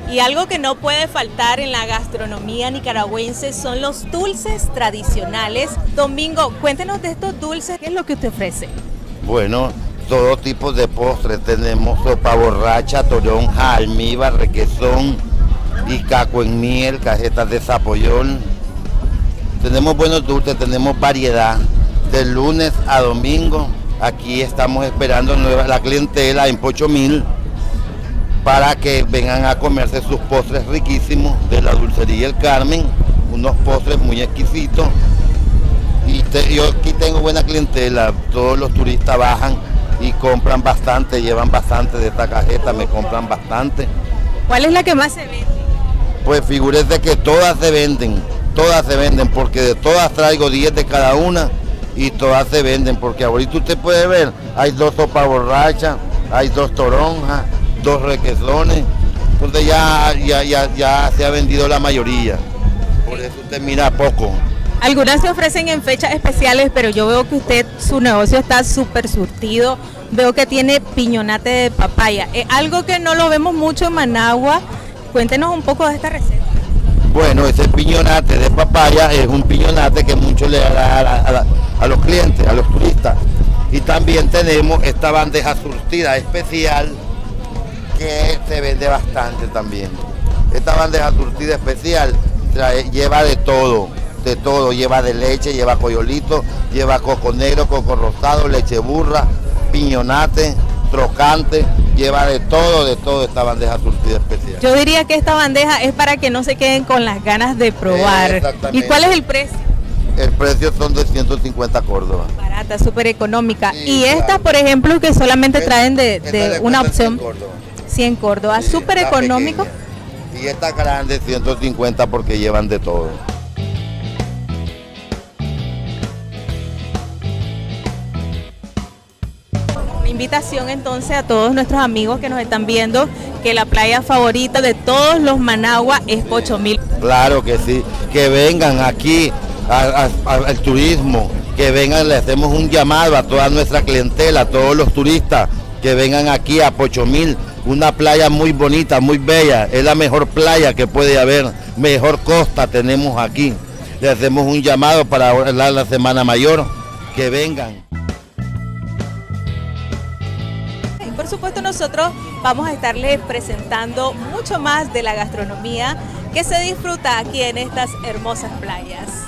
Y algo que no puede faltar en la gastronomía nicaragüense son los dulces tradicionales. Domingo, cuéntenos de estos dulces, ¿qué es lo que usted ofrece? Bueno, todo tipo de postres, tenemos sopa borracha, toronja, almíbar, requesón, icaco en miel, cajetas de zapollón. Tenemos buenos dulces, tenemos variedad, de lunes a domingo. Aquí estamos esperando la clientela en Pocho Mil para que vengan a comerse sus postres riquísimos de la dulcería El Carmen, unos postres muy exquisitos. Y yo aquí tengo buena clientela, todos los turistas bajan y compran bastante, llevan bastante de esta cajeta, me compran bastante. ¿Cuál es la que más se vende? Pues figúrese que todas se venden, porque de todas traigo 10 de cada una y todas se venden, porque ahorita usted puede ver, hay 2 sopas borrachas, hay 2 toronjas, 2 requesones, entonces ya se ha vendido la mayoría, por eso usted mira poco. Algunas se ofrecen en fechas especiales, pero yo veo que usted, su negocio está súper surtido. Veo que tiene piñonate de papaya. Es algo que no lo vemos mucho en Managua. Cuéntenos un poco de esta receta. Bueno, ese piñonate de papaya es un piñonate que mucho le da a los clientes, a los turistas. Y también tenemos esta bandeja surtida especial que se vende bastante también. Esta bandeja surtida especial lleva de todo, lleva de leche, lleva coyolito, lleva coco negro, coco rosado, leche burra, piñonate, trocante, lleva de todo esta bandeja surtida especial. Yo diría que esta bandeja es para que no se queden con las ganas de probar. ¿Y cuál es el precio? El precio son de 150 Córdoba. Barata, súper económica. Sí, y estas, claro, por ejemplo, que solamente traen de una opción, 100 Córdoba, sí, súper económico. Pequeña. Y esta grande 150 porque llevan de todo. Invitación entonces a todos nuestros amigos que nos están viendo, que la playa favorita de todos los Managua es Pocho Mil. Claro que sí, que vengan aquí al turismo, que vengan, le hacemos un llamado a toda nuestra clientela, a todos los turistas, que vengan aquí a Pocho Mil, una playa muy bonita, muy bella, es la mejor playa que puede haber, mejor costa tenemos aquí. Le hacemos un llamado para la Semana Mayor, que vengan. Por supuesto, nosotros vamos a estarles presentando mucho más de la gastronomía que se disfruta aquí en estas hermosas playas.